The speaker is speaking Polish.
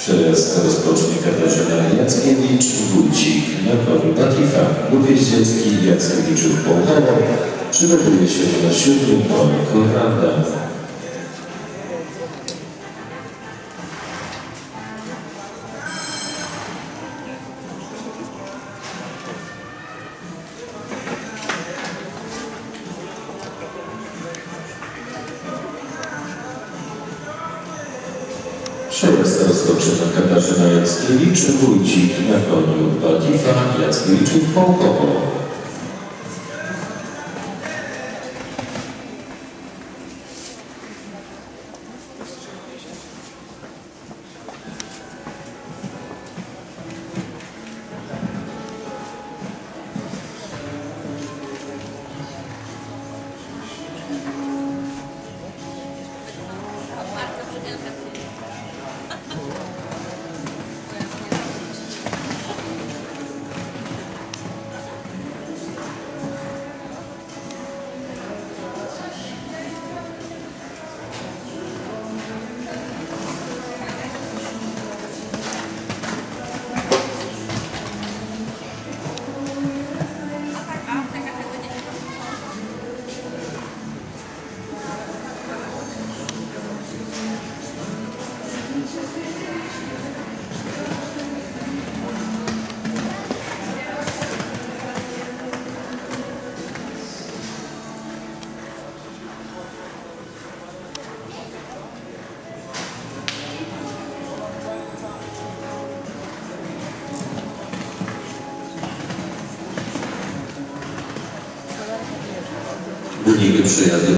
Przejazd rozpocznie Katarzyna Jackiewicz-Wójcik. Na koniu Batifa Budieździecki Jackiewicz-Połkowo przygotuje się na 7. koniu Konrada. Przejazd rozpoczyna Katarzyna Jackiewicz-Wójcik. Na koniu Batifa Jackiewicz-Połkowo. Wynik przyjazdu